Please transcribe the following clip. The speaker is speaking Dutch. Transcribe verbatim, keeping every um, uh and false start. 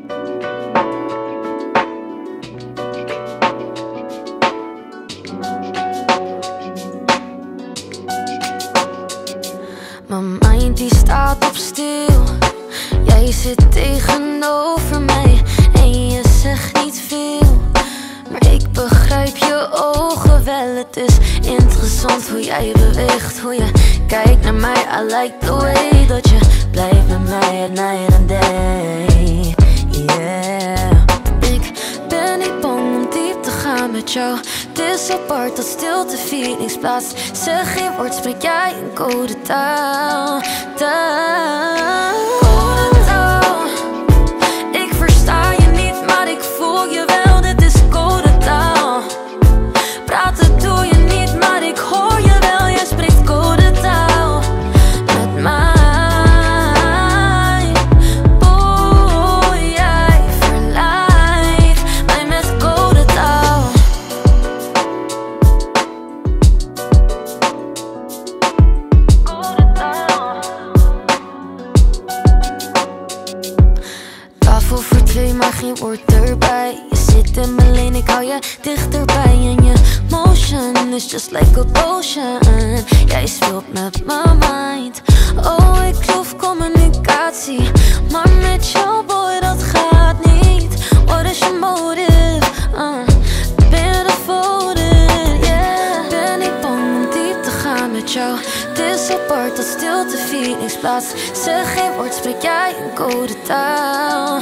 Mijn mind die staat op stil. Jij zit tegenover mij en je zegt niet veel, maar ik begrijp je ogen wel. Het is interessant hoe jij beweegt, hoe je kijkt naar mij. I like the way dat je blijft met mij at night and day. Yeah. Ik ben niet bang om diep te gaan met jou. Het is apart dat stilte feelings plaatst. Zeg geen woord, spreek jij een codetaal. Taal. Codetaal. Ik versta je niet, maar ik voel je wel. Dit is codetaal. Praten doe je niet, maar ik hoor je wel. Jij spreekt codetaal met mij. Boy, jij verleidt mij met codetaal. Codetaal. Tafel voor twee, maar geen woord erbij. Je zit in mijn lane, ik hou je dichterbij. En je motion is just like a potion. Jij speelt met mijn mind. Oh, ik geloof communicatie, maar met jou boy, dat gaat niet. Wat is je motive? Uh, ben je devoted? Yeah. Ben ik bang om diep te gaan met jou. Het is apart dat stilte feelings plaatst. Zeg geen woord, spreek jij een codetaal.